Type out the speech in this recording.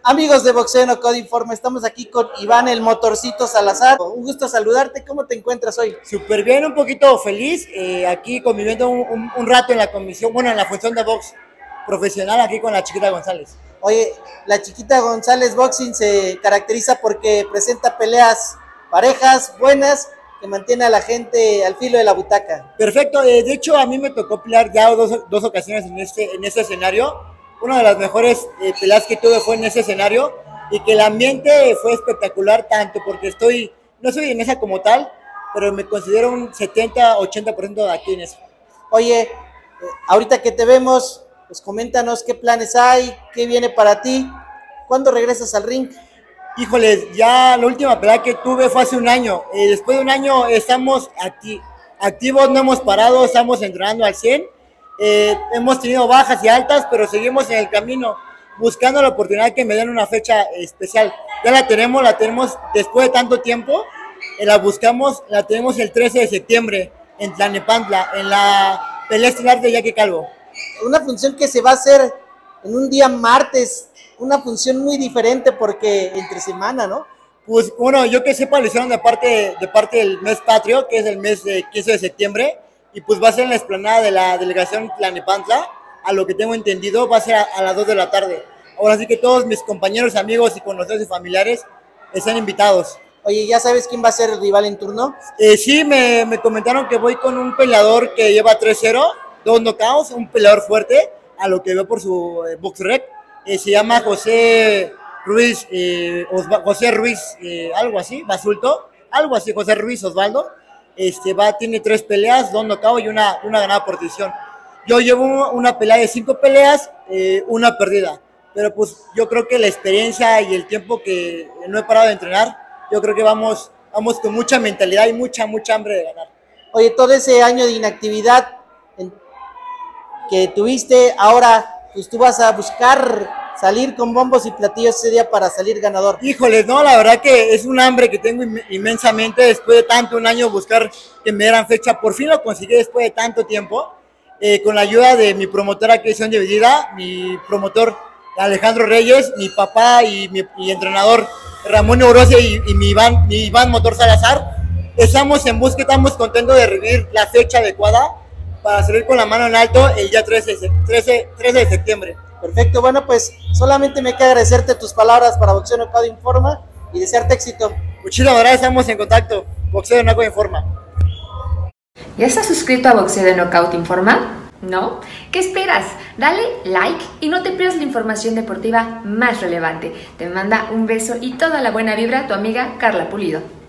Amigos de Boxeo No Code Informa, estamos aquí con Iván el Motorcito Salazar. Un gusto saludarte, ¿cómo te encuentras hoy? Súper bien, un poquito feliz, aquí conviviendo un rato en la comisión, bueno, en la función de box profesional aquí con la Chiquita González. Oye, la Chiquita González Boxing se caracteriza porque presenta peleas parejas, buenas, que mantiene a la gente al filo de la butaca. Perfecto, de hecho a mí me tocó pelear ya dos ocasiones en este escenario. Una de las mejores peleas que tuve fue en ese escenario y que el ambiente fue espectacular, tanto porque no soy en esa como tal, pero me considero un 70-80% de aquí en eso. Oye, ahorita que te vemos, pues coméntanos qué planes hay, qué viene para ti, ¿cuándo regresas al ring? Híjoles, ya la última pelea que tuve fue hace un año. Después de un año estamos activos, no hemos parado, estamos entrenando al 100. Hemos tenido bajas y altas, pero seguimos en el camino, buscando la oportunidad que me den una fecha especial. Ya la tenemos después de tanto tiempo. La buscamos, la tenemos el 13 de septiembre en Tlalnepantla, en la pelea estelar de Jackie Calvo. Una función que se va a hacer en un día martes, una función muy diferente porque entre semana, ¿no? Pues bueno, yo que sepa, lo hicieron de parte del mes patrio, que es el mes de 15 de septiembre, y pues va a ser en la explanada de la delegación Tlalnepantla. A lo que tengo entendido va a ser a las 2 de la tarde. Ahora sí que todos mis compañeros, amigos y conocidos y familiares están invitados. Oye, ¿ya sabes quién va a ser el rival en turno? Sí, me comentaron que voy con un peleador que lleva 3-0, 2 knockouts, un peleador fuerte, a lo que veo por su BoxRec. Se llama José Ruiz, algo así, Basulto, algo así, José Ruiz Osvaldo. Tiene 3 peleas, 2 knockouts y una ganada por decisión. Yo llevo una pelea de 5 peleas, una perdida. Pero pues yo creo que la experiencia y el tiempo que no he parado de entrenar, yo creo que vamos con mucha mentalidad y mucha hambre de ganar. Oye, todo ese año de inactividad que tuviste, ahora pues tú vas a buscar salir con bombos y platillos ese día para salir ganador. Híjoles, no, la verdad que es un hambre que tengo inmensamente después de tanto un año buscar que me dieran fecha. Por fin lo conseguí después de tanto tiempo, con la ayuda de mi promotora Cristian Dividida, mi promotor Alejandro Reyes, mi papá y mi entrenador Ramón Oroce y mi Iván Motor Salazar. Estamos en búsqueda, estamos contentos de revivir la fecha adecuada para salir con la mano en alto el día 13 de septiembre. Perfecto, bueno, pues solamente me queda agradecerte tus palabras para Boxeo No Code Informa y desearte éxito. Muchísimas gracias, estamos en contacto. Boxeo No Code Informa. ¿Ya estás suscrito a Boxeo de Knockout Informa? ¿No? ¿Qué esperas? Dale like y no te pierdas la información deportiva más relevante. Te manda un beso y toda la buena vibra tu amiga Carla Pulido.